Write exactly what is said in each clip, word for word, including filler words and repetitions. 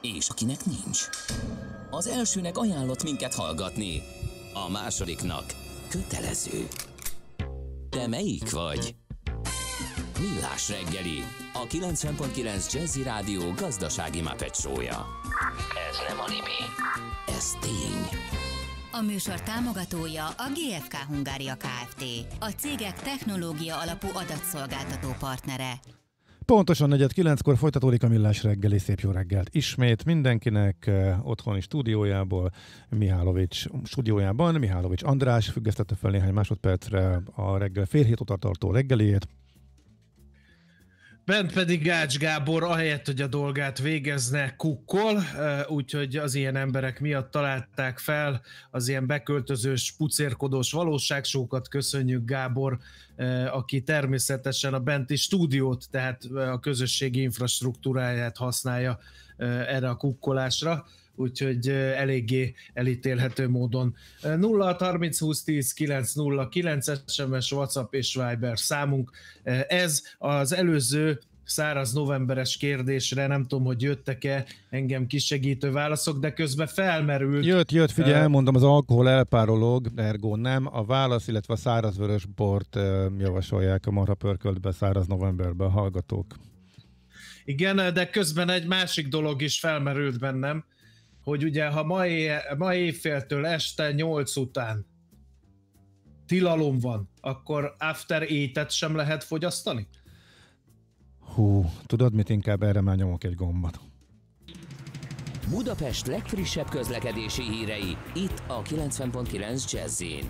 és akinek nincs. Az elsőnek ajánlott minket hallgatni, a másodiknak kötelező. Te melyik vagy? Millás reggeli, a kilencven pont kilenc Jazzy Rádió gazdasági Muppet show-ja. Ez nem anime, ez tény. A műsor támogatója a gé ef ká Hungária Kft. A cégek technológia alapú adatszolgáltató partnere. Pontosan negyed kilenckor folytatódik a Millás reggeli. Szép jó reggelt ismét mindenkinek eh, otthoni stúdiójából, Mihálovics stúdiójában. Mihálovics András függesztette fel néhány másodpercre a reggel fél hét óta tartó reggeliét. Bent pedig Gács Gábor, ahelyett, hogy a dolgát végezne, kukkol, úgyhogy az ilyen emberek miatt találták fel az ilyen beköltözős, pucérkodós valóságsókat. Köszönjük, Gábor, aki természetesen a benti stúdiót, tehát a közösségi infrastruktúráját használja erre a kukkolásra, úgyhogy eléggé elítélhető módon. nulla hat harminc húsz tíz kilenc nulla kilenc es em es, WhatsApp és Viber számunk. Ez az előző száraz novemberes kérdésre, nem tudom, hogy jöttek-e engem kisegítő válaszok, de közben felmerült. Jött, jött, figyelj, elmondom, az alkohol elpárolog, ergo nem. A válasz, illetve a szárazvörös bort javasolják a marha pörköltbe száraz novemberben a hallgatók. Igen, de közben egy másik dolog is felmerült bennem, hogy ugye, ha ma, éj, ma éjféltől este nyolc után tilalom van, akkor after eight-et sem lehet fogyasztani? Hú, tudod mit, inkább erre már nyomok egy gombot. Budapest legfrissebb közlekedési hírei, itt a kilencven pont kilenc Jazzyn.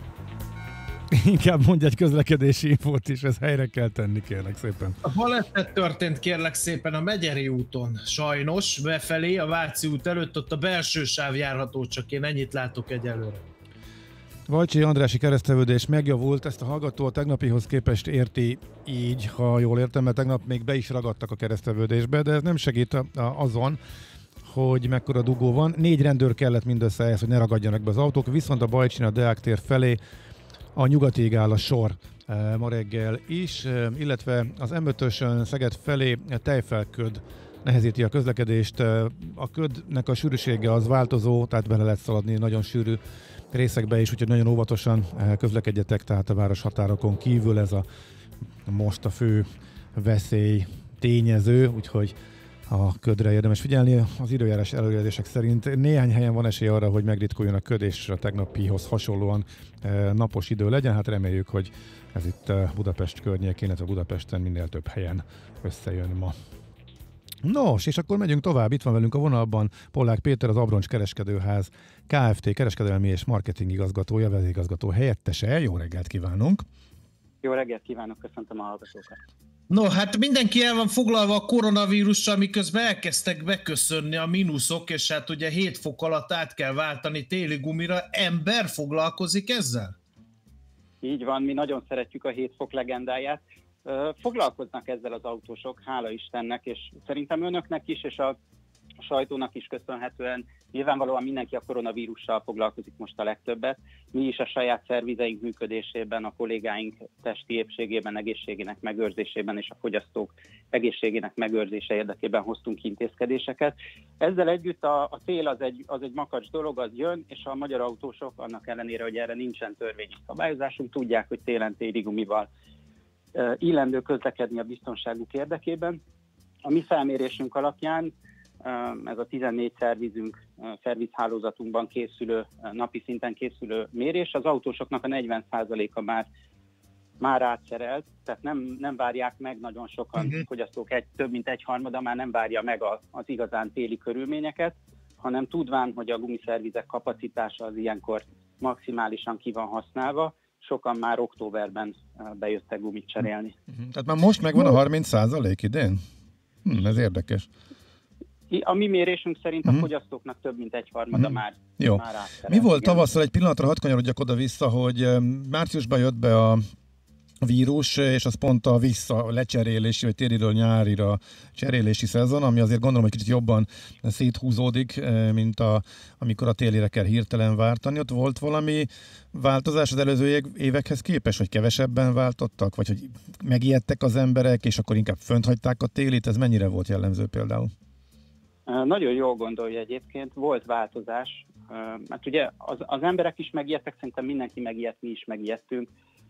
Inkább mondj egy közlekedési infót is, ez helyre kell tenni, kérlek szépen. A baleset történt, kérlek szépen, a Megyeri úton, sajnos, befelé, a Váci út előtt, ott a belső sáv járható, csak én ennyit látok egyelőre. Vajcsi Andrási keresztevődés megjavult, ezt a hallgató a tegnapihoz képest érti így, ha jól értem, mert tegnap még be is ragadtak a keresztevődésbe, de ez nem segít a, a, azon, hogy mekkora dugó van. Négy rendőr kellett mindössze ehhez, hogy ne ragadjanak be az autók, viszont a Bajcsin a Deák tér felé a nyugatig áll a sor e, ma reggel is, e, illetve az em ötösön Szeged felé tejfelköd nehezíti a közlekedést. E, a ködnek a sűrűsége az változó, tehát bele lehet szaladni nagyon sűrű részekbe is, úgyhogy nagyon óvatosan e, közlekedjetek, tehát a város határokon kívül ez a most a fő veszély tényező, úgyhogy a ködre érdemes figyelni. Az időjárás előrejelzések szerint néhány helyen van esély arra, hogy megritkuljon a köd, és a tegnapihoz hasonlóan e, napos idő legyen. Hát reméljük, hogy ez itt e, Budapest környékén, illetve Budapesten minél több helyen összejön ma. Nos, és akkor megyünk tovább. Itt van velünk a vonalban Pollák Péter, az Abroncs Kereskedőház Kft. Kereskedelmi és marketing igazgatója, vezérigazgató helyettese. Jó reggelt kívánunk! Jó reggelt kívánok, köszöntöm a hallgatókat! No, hát mindenki el van foglalva a koronavírussal, miközben elkezdtek beköszönni a mínuszok, és hát ugye hét fok alatt át kell váltani téli gumira. Ember foglalkozik ezzel? Így van, mi nagyon szeretjük a hét fok legendáját. Foglalkoznak ezzel az autósok, hála Istennek, és szerintem önöknek is, és a sajtónak is köszönhetően nyilvánvalóan mindenki a koronavírussal foglalkozik most a legtöbbet. Mi is a saját szervizeink működésében, a kollégáink testi épségében, egészségének megőrzésében és a fogyasztók egészségének megőrzése érdekében hoztunk intézkedéseket. Ezzel együtt a, a tél az egy, az egy makacs dolog, az jön, és a magyar autósok annak ellenére, hogy erre nincsen törvényi szabályozásunk, tudják, hogy télen téli gumival uh, illendő közlekedni a biztonságuk érdekében. A mi felmérésünk alapján ez a tizennégy szervizünk, szervizhálózatunkban készülő, napi szinten készülő mérés, az autósoknak a negyven százaléka már, már átszerelt, tehát nem, nem várják meg nagyon sokan, uh-huh. fogyasztók egy, több mint egy harmada már nem várja meg a, az igazán téli körülményeket, hanem tudván, hogy a gumiszervizek kapacitása az ilyenkor maximálisan ki van használva, sokan már októberben bejöttek gumit cserélni. Uh-huh. Tehát már most megvan a harminc százalék idén? Hm, ez érdekes. A mi mérésünk szerint a uh-huh. fogyasztóknak több mint egyharmada uh-huh. már, Jó. már átszerelt. Mi volt tavasszal, egy pillanatra hadd kanyarodjak oda-vissza, hogy márciusban jött be a vírus, és az pont a vissza lecserélési, vagy tériről nyárira cserélési szezon, ami azért gondolom, hogy kicsit jobban széthúzódik, mint a, amikor a télire kell hirtelen váltani. Ott volt valami változás az előző évekhez képest, hogy kevesebben váltottak, vagy hogy megijedtek az emberek, és akkor inkább fönt hagyták a télit? Ez mennyire volt jellemző például? Nagyon jól gondolja egyébként, volt változás, mert ugye az, az emberek is megijedtek, szerintem mindenki megijedt, mi is megijedtünk.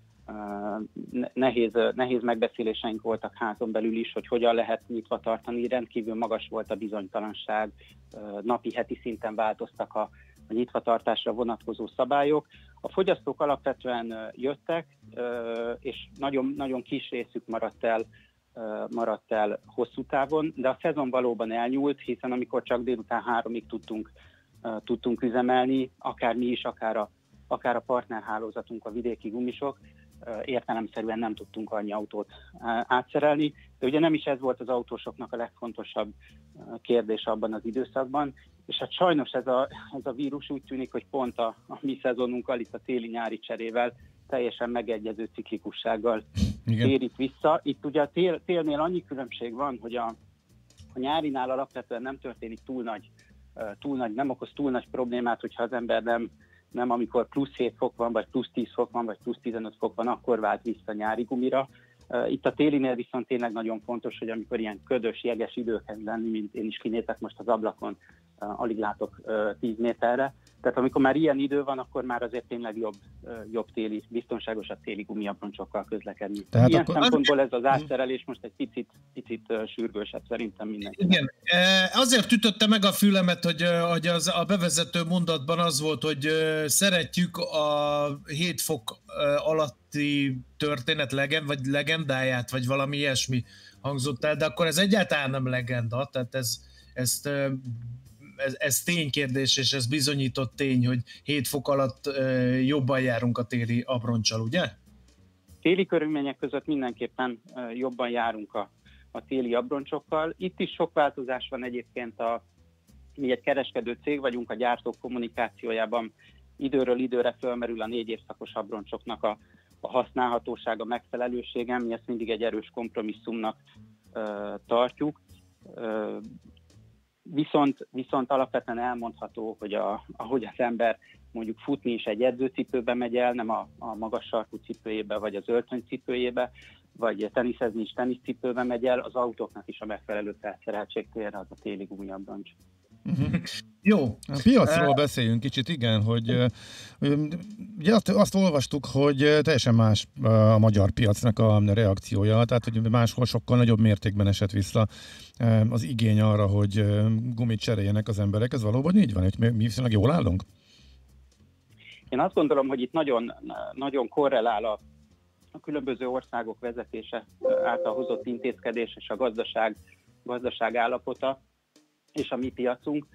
Nehéz, nehéz megbeszéléseink voltak házon belül is, hogy hogyan lehet nyitva tartani, rendkívül magas volt a bizonytalanság, napi, heti szinten változtak a, a nyitvatartásra vonatkozó szabályok. A fogyasztók alapvetően jöttek, és nagyon, nagyon kis részük maradt el, maradt el hosszú távon, de a szezon valóban elnyúlt, hiszen amikor csak délután háromig tudtunk, tudtunk üzemelni, akár mi is, akár a, akár a partnerhálózatunk, a vidéki gumisok, értelemszerűen nem tudtunk annyi autót átszerelni, de ugye nem is ez volt az autósoknak a legfontosabb kérdés abban az időszakban, és hát sajnos ez a, ez a vírus úgy tűnik, hogy pont a, a mi szezonunkkal, itt a téli-nyári cserével teljesen megegyező ciklikussággal térít vissza. Itt ugye a tél, télnél annyi különbség van, hogy a, a nyárinál alapvetően nem történik túl nagy, túl nagy, nem okoz túl nagy problémát, hogyha az ember nem, nem amikor plusz hét fok van, vagy plusz tíz fok van, vagy plusz tizenöt fok van, akkor vált vissza nyári gumira. Itt a télinél viszont tényleg nagyon fontos, hogy amikor ilyen ködös, jeges idő kezd lenni, mint én is kinézek most az ablakon, alig látok tíz méterre. Tehát amikor már ilyen idő van, akkor már azért tényleg jobb, jobb téli, biztonságosabb téli gumiabroncsokkal közlekedni. Tehát ilyen akkor... szempontból ez az átszerelés most egy picit, picit sürgősebb szerintem mindenki. Igen, azért ütötte meg a fülemet, hogy, hogy az, a bevezető mondatban az volt, hogy szeretjük a hét fok alatti történet legend, vagy legendáját, vagy valami ilyesmi hangzott el, de akkor ez egyáltalán nem legenda, tehát ez, ezt... Ez, ez ténykérdés, és ez bizonyított tény, hogy hét fok alatt uh, jobban járunk a téli abroncsal, ugye? Téli körülmények között mindenképpen uh, jobban járunk a, a téli abroncsokkal. Itt is sok változás van egyébként, a, mi egy kereskedő cég vagyunk, a gyártók kommunikációjában időről időre fölmerül a négy évszakos abroncsoknak a, a használhatósága, megfelelősége, mi ezt mindig egy erős kompromisszumnak uh, tartjuk. Uh, Viszont, viszont alapvetően elmondható, hogy a, ahogy az ember mondjuk futni is egy edzőcipőbe megy el, nem a, a magas sarkú cipőjébe, vagy az öltönycipőjébe, vagy teniszezni is teniszcipőbe megy el, az autóknak is a megfelelő felszereltség térre az a téli gumiabroncs. Uh-huh. Jó. A piacról uh, beszéljünk kicsit, igen, hogy ugye azt, azt olvastuk, hogy teljesen más a magyar piacnak a reakciója, tehát hogy máshol sokkal nagyobb mértékben esett vissza az igény arra, hogy gumit cseréljenek az emberek. Ez valóban így van, hogy mi viszonylag jól állunk? Én azt gondolom, hogy itt nagyon, nagyon korrelál a, a különböző országok vezetése által hozott intézkedés és a gazdaság, gazdaság állapota és a mi piacunk.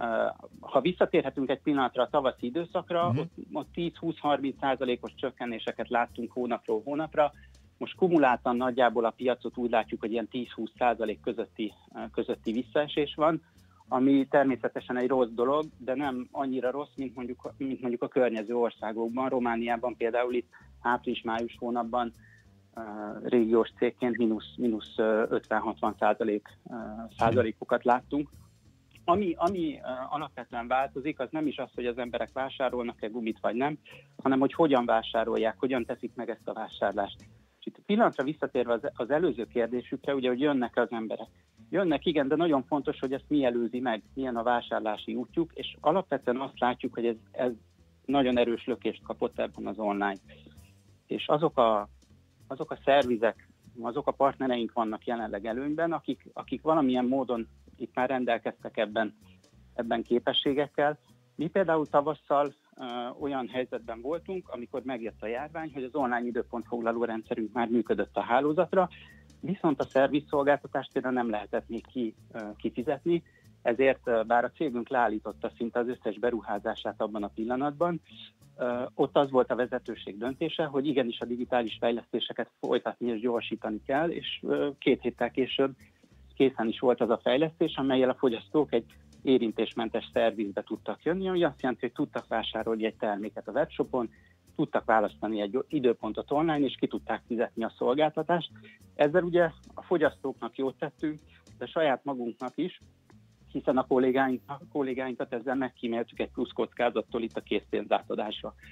Ha visszatérhetünk egy pillanatra a tavaszi időszakra, uh-huh. ott, ott tíz-húsz-harminc százalékos csökkenéseket láttunk hónapról hónapra. Most kumuláltan nagyjából a piacot úgy látjuk, hogy ilyen tíz-húsz százalék közötti, közötti visszaesés van, ami természetesen egy rossz dolog, de nem annyira rossz, mint mondjuk, mint mondjuk a környező országokban. Romániában például itt április-május hónapban uh, régiós cégként mínusz, mínusz ötven-hatvan százalék, uh, százalékokat láttunk. Ami, ami uh, alapvetően változik, az nem is az, hogy az emberek vásárolnak-e gumit vagy nem, hanem hogy hogyan vásárolják, hogyan teszik meg ezt a vásárlást. És itt pillanatra visszatérve az, az előző kérdésükre, ugye, hogy jönnek az emberek. Jönnek, igen, de nagyon fontos, hogy ezt mi előzi meg, milyen a vásárlási útjuk, és alapvetően azt látjuk, hogy ez, ez nagyon erős lökést kapott ebben az online. És azok a, azok a szervizek, azok a partnereink vannak jelenleg előnyben, akik, akik valamilyen módon itt már rendelkeztek ebben, ebben képességekkel. Mi például tavasszal uh, olyan helyzetben voltunk, amikor megjött a járvány, hogy az online időpontfoglaló rendszerünk már működött a hálózatra, viszont a szervizszolgáltatást például nem lehetett még ki, uh, kifizetni, ezért uh, bár a cégünk leállította szinte az összes beruházását abban a pillanatban, uh, ott az volt a vezetőség döntése, hogy igenis a digitális fejlesztéseket folytatni és gyorsítani kell, és uh, két héttel később készen is volt az a fejlesztés, amellyel a fogyasztók egy érintésmentes szervizbe tudtak jönni, ami azt jelenti, hogy tudtak vásárolni egy terméket a webshopon, tudtak választani egy időpontot online, és ki tudták fizetni a szolgáltatást. Ezzel ugye a fogyasztóknak jót tettünk, de saját magunknak is, hiszen a kollégáink, a kollégáinkat ezzel megkíméltük egy plusz kockázattól itt a készpénzátadásra.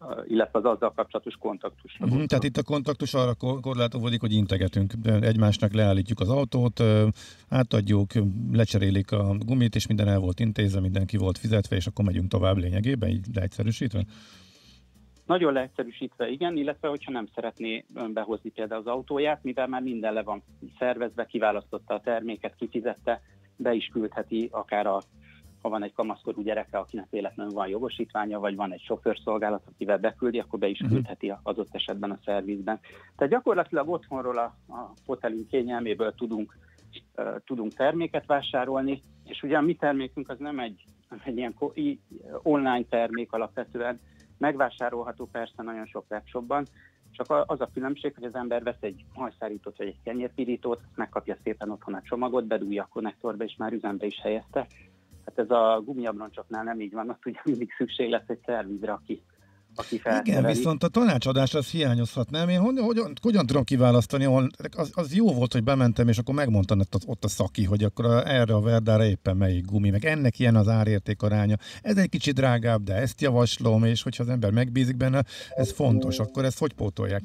illetve az azzal kapcsolatos kontaktusra. Uh-huh, tehát itt a kontaktus arra korlátozódik, hogy integetünk egymásnak, leállítjuk az autót, átadjuk, lecserélik a gumit, és minden el volt intézve, mindenki volt fizetve, és akkor megyünk tovább lényegében, így leegyszerűsítve? Nagyon leegyszerűsítve, igen, illetve hogyha nem szeretné behozni például az autóját, mivel már minden le van szervezve, kiválasztotta a terméket, kifizette, be is küldheti akár a ha van egy kamaszkorú gyereke, akinek véletlenül van jogosítványa, vagy van egy sofőrszolgálat, akivel beküldi, akkor be is küldheti az adott esetben a szervizben. Tehát gyakorlatilag otthonról a, a fotelünk kényelméből tudunk, uh, tudunk terméket vásárolni, és ugye a mi termékünk az nem egy, egy ilyen online termék alapvetően, megvásárolható persze nagyon sok webshopban, csak az a különbség, hogy az ember vesz egy hajszárítót vagy egy kenyérpirítót, megkapja szépen otthon a csomagot, bedugja a konnektorba, és már üzembe is helyezte. Hát ez a gumiabroncsoknál nem így van, ott ugye mindig szükség lesz egy szervizre, aki, aki felszereli. Igen, viszont a tanácsadás az hiányozhat, nem? Én hogyan, hogyan, hogyan tudom kiválasztani, ahol az, az jó volt, hogy bementem, és akkor megmondtam ott a szaki, hogy akkor a, erre a Verdára éppen melyik gumi, meg ennek ilyen az árérték aránya. Ez egy kicsit drágább, de ezt javaslom, és hogyha az ember megbízik benne, ez fontos, akkor ezt hogy pótolják?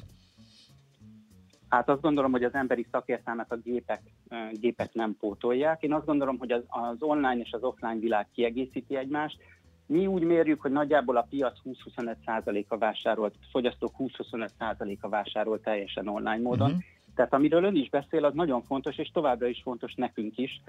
Hát azt gondolom, hogy az emberi szakértelmet a gépek, gépek nem pótolják. Én azt gondolom, hogy az, az online és az offline világ kiegészíti egymást. Mi úgy mérjük, hogy nagyjából a piac húsz-huszonöt százaléka vásárolt, fogyasztók húsz-huszonöt százaléka vásárolt teljesen online módon. Uh-huh. Tehát amiről ön is beszél, az nagyon fontos, és továbbra is fontos nekünk is,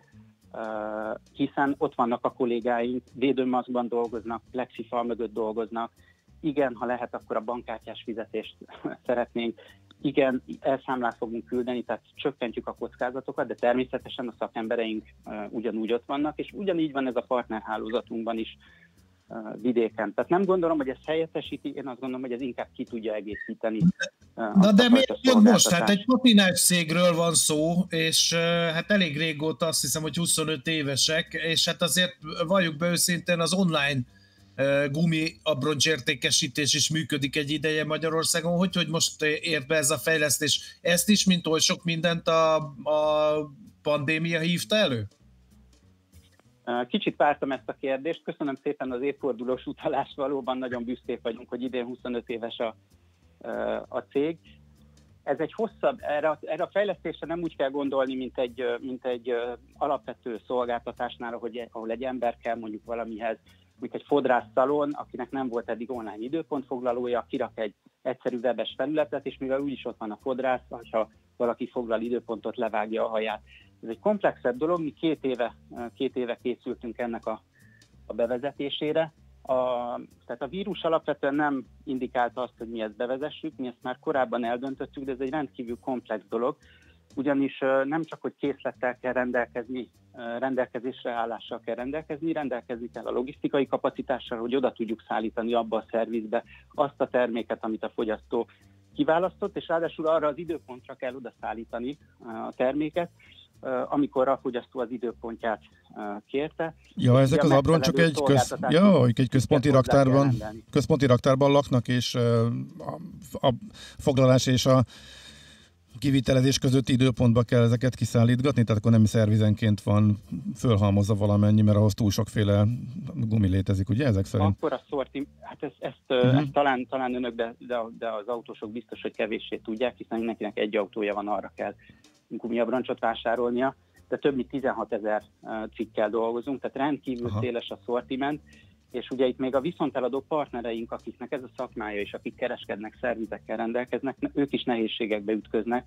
hiszen ott vannak a kollégáink, védőmaszkban dolgoznak, plexifal mögött dolgoznak. Igen, ha lehet, akkor a bankkártyás fizetést szeretnénk. Igen, elszámlát fogunk küldeni, tehát csökkentjük a kockázatokat, de természetesen a szakembereink uh, ugyanúgy ott vannak, és ugyanígy van ez a partnerhálózatunkban is uh, vidéken. Tehát nem gondolom, hogy ez helyettesíti, én azt gondolom, hogy ez inkább ki tudja egészíteni. Uh, Na de miért jön most? Hát egy patinás cégről van szó, és uh, hát elég régóta, azt hiszem, hogy huszonöt évesek, és hát azért valljuk be őszintén, az online gumi abroncsértékesítés is működik egy ideje Magyarországon. Hogy, hogy most ért be ez a fejlesztés? Ezt is, mint oly sok mindent a, a pandémia hívta elő? Kicsit vártam ezt a kérdést. Köszönöm szépen az évfordulós utalást. Valóban nagyon büszkék vagyunk, hogy idén huszonöt éves a, a cég. Ez egy hosszabb, erre, erre a fejlesztésre nem úgy kell gondolni, mint egy, mint egy alapvető szolgáltatásnál, hogy, ahol egy ember kell mondjuk valamihez, mint egy fodrászszalon, akinek nem volt eddig online időpontfoglalója, kirak egy egyszerű webes felületet, és mivel úgyis ott van a fodrász, ha valaki foglal időpontot, levágja a haját. Ez egy komplexebb dolog, mi két éve, két éve készültünk ennek a, a bevezetésére. A, tehát a vírus alapvetően nem indikálta azt, hogy mi ezt bevezessük, mi ezt már korábban eldöntöttük, de ez egy rendkívül komplex dolog, ugyanis nem csak, hogy készlettel kell rendelkezni, rendelkezésre állással kell rendelkezni, rendelkezni kell a logisztikai kapacitással, hogy oda tudjuk szállítani abba a szervizbe azt a terméket, amit a fogyasztó kiválasztott, és ráadásul arra az időpontra kell oda szállítani a terméket, amikor a fogyasztó az időpontját kérte. Ja, ezek az abroncsok egy, köz, ja, egy központi raktárban, központi raktárban laknak, és a, a foglalás és a kivitelezés közötti időpontba kell ezeket kiszállítgatni, tehát akkor nem szervizenként van fölhalmozva valamennyi, mert ahhoz túl sokféle gumi létezik, ugye ezek szerint? Akkor a szorti, hát ezt, ezt, uh-huh. ezt talán, talán önök, de, de, de az autósok biztos, hogy kevéssé tudják, hiszen mindenkinek egy autója van, arra kell gumiabroncsot vásárolnia, de több mint tizenhatezer cikkel dolgozunk, tehát rendkívül Aha. széles a szortiment, és ugye itt még a viszonteladó partnereink, akiknek ez a szakmája, és akik kereskednek, szervizekkel rendelkeznek, ők is nehézségekbe ütköznek,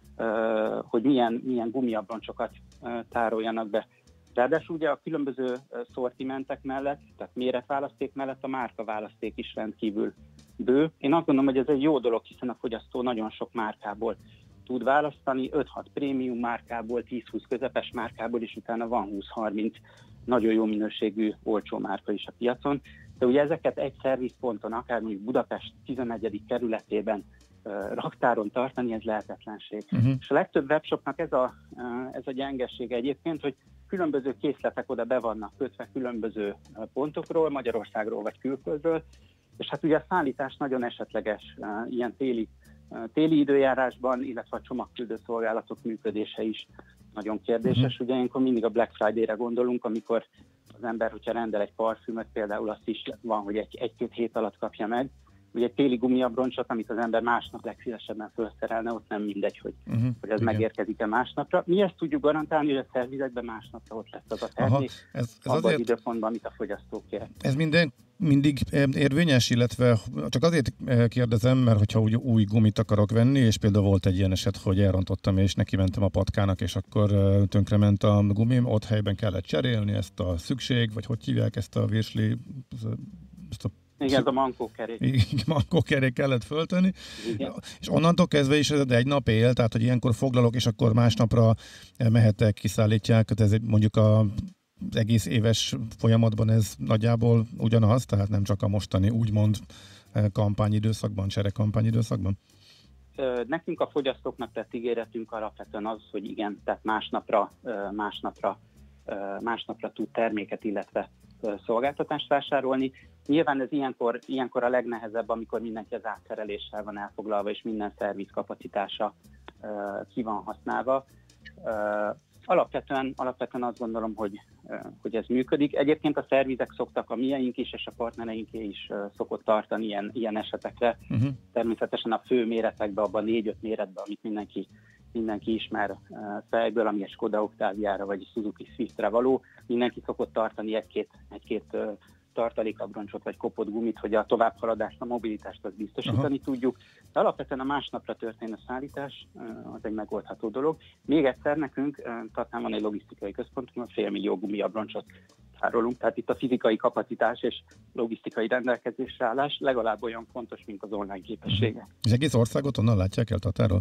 hogy milyen, milyen gumiabroncsokat tároljanak be. Ráadásul ugye a különböző szortimentek mellett, tehát méretválaszték mellett a márkaválaszték is rendkívül bő. Én azt gondolom, hogy ez egy jó dolog, hiszen a fogyasztó nagyon sok márkából tud választani, öt-hat prémium márkából, tíz-húsz közepes márkából, és utána van húsz-harminc nagyon jó minőségű, olcsó márka is a piacon. De ugye ezeket egy szervizponton, akár mondjuk Budapest tizennegyedik kerületében uh, raktáron tartani, ez lehetetlenség. Uh-huh. És a legtöbb webshopnak ez a, uh, ez a gyengesége egyébként, hogy különböző készletek oda be vannak kötve különböző uh, pontokról, Magyarországról vagy külföldről, és hát ugye a szállítás nagyon esetleges uh, ilyen téli, uh, téli időjárásban, illetve a csomagküldő szolgálatok működése is nagyon kérdéses. Uh-huh. Ugye ilyenkor mindig a Black Friday-re gondolunk, amikor az ember, hogyha rendel egy parfümöt, például azt is van, hogy egy, egy-két hét alatt kapja meg, ugye egy téli gumiabroncsot, amit az ember másnap legszívesebben felszerelne, ott nem mindegy, hogy, uh-huh, hogy ez igen. megérkezik-e másnapra. Mi ezt tudjuk garantálni, hogy a szervizekben másnapra ott lesz az a termék, Aha, ez, ez abban azért... az időpontban, amit a fogyasztó kér. Ez minden mindig érvényes, illetve csak azért kérdezem, mert hogyha úgy új gumit akarok venni, és például volt egy ilyen eset, hogy elrontottam, és neki mentem a patkának, és akkor tönkrement a gumim, ott helyben kellett cserélni ezt a szükség, vagy hogy hívják ezt a virsli, ezt a igen, ez a mankókerék. Igen, mankókerék kellett föltenni. Igen. És onnantól kezdve is ez egy nap él, tehát hogy ilyenkor foglalok, és akkor másnapra mehetek, kiszállítják, ez mondjuk a az egész éves folyamatban ez nagyjából ugyanaz, tehát nem csak a mostani úgymond kampányidőszakban, cserekampányidőszakban? Nekünk a fogyasztóknak tett ígéretünk alapvetően az, hogy igen, tehát másnapra, másnapra, másnapra tud terméket, illetve szolgáltatást vásárolni. Nyilván ez ilyenkor, ilyenkor a legnehezebb, amikor mindenki az átszereléssel van elfoglalva, és minden szerviz kapacitása ki van használva. Alapvetően, alapvetően azt gondolom, hogy, hogy ez működik. Egyébként a szervizek szoktak, a miénk is, és a partnereinké is szokott tartani ilyen, ilyen esetekre. Uh-huh. Természetesen a fő méretekben, abban négy-öt méretben, amit mindenki, mindenki ismer fejből, ami egy Skoda Octaviára vagy egy Suzuki Swiftre való, mindenki szokott tartani egy-két, egy-két tartalékabroncsot vagy kopott gumit, hogy a továbbhaladást, a mobilitást azt biztosítani Aha. tudjuk. De alapvetően a másnapra történő szállítás az egy megoldható dolog. Még egyszer nekünk, Tatnán van egy logisztikai központunk, fél millió gumiabroncsot tárolunk, tehát itt a fizikai kapacitás és logisztikai rendelkezésre állás legalább olyan fontos, mint az online képessége. És egész országot onnan látják el Tatáról?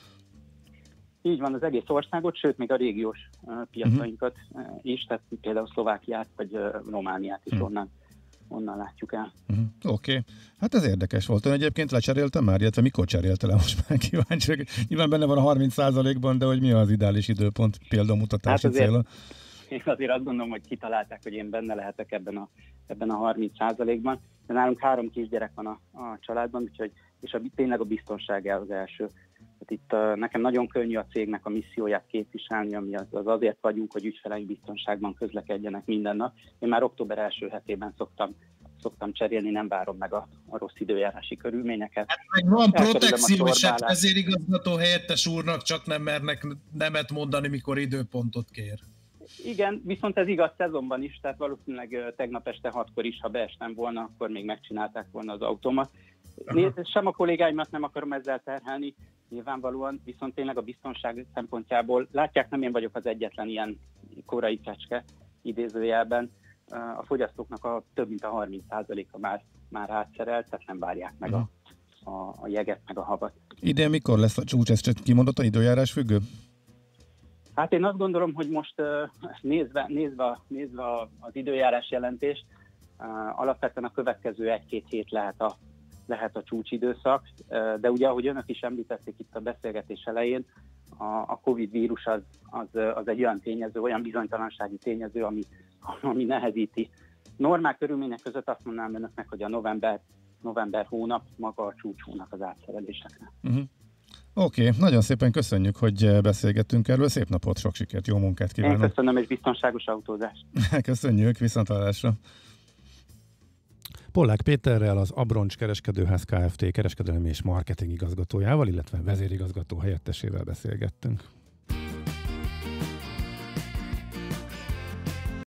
Így van, az egész országot, sőt még a régiós uh, piacainkat uh, is, tehát például Szlovákiát vagy uh, Romániát is uh-huh. onnan, onnan látjuk el. Uh-huh. Oké, okay. Hát ez érdekes volt. Ön egyébként lecseréltem már, illetve mikor cserélte le, most már kíváncsi. Nyilván benne van a harminc százalékban, de hogy mi az ideális időpont példamutatási hát célra? Én azért azt gondolom, hogy kitalálták, hogy én benne lehetek ebben a, ebben a harminc százalékban. De nálunk három kisgyerek van a, a családban, úgyhogy, és a, tényleg a biztonság az első. Hát itt uh, nekem nagyon könnyű a cégnek a misszióját képviselni, ami az, az azért vagyunk, hogy ügyfeleink biztonságban közlekedjenek minden nap. Én már október első hetében szoktam, szoktam cserélni, nem várom meg a, a rossz időjárási körülményeket. Hát meg van protekció, és hát vezérigazgató helyettes úrnak csak nem mernek nemet mondani, mikor időpontot kér. Igen, viszont ez igaz szezonban is, tehát valószínűleg uh, tegnap este hatkor is, ha beestem volna, akkor még megcsinálták volna az autómat. Nézd, sem a kollégáimat nem akarom ezzel terhelni, nyilvánvalóan, viszont tényleg a biztonság szempontjából, látják, nem én vagyok az egyetlen ilyen korai fecske idézőjelben, a fogyasztóknak a több mint a harminc százaléka már, már átszerelt, tehát nem várják meg a, a, a jeget, meg a havat. Idén mikor lesz a csúcs, ez csak kimondott a időjárás függő? Hát én azt gondolom, hogy most nézve, nézve, nézve az időjárás jelentést, alapvetően a következő egy-két hét lehet a lehet a csúcsidőszak, de ugye, ahogy önök is említették itt a beszélgetés elején, a, a Covid vírus az, az, az egy olyan tényező, olyan bizonytalansági tényező, ami, ami nehezíti. Normál körülmények között azt mondanám önöknek, hogy a november, november hónap maga a csúcs hónap az átszerelésekre. Uh-huh. Oké, okay, nagyon szépen köszönjük, hogy beszélgettünk erről. Szép napot, sok sikert, jó munkát kívánok. Én köszönöm, és biztonságos autózást. Köszönjük, viszontlátásra. Pollák Péterrel, az Abroncs Kereskedőház Kft. Kereskedelmi és marketing igazgatójával, illetve vezérigazgató helyettesével beszélgettünk.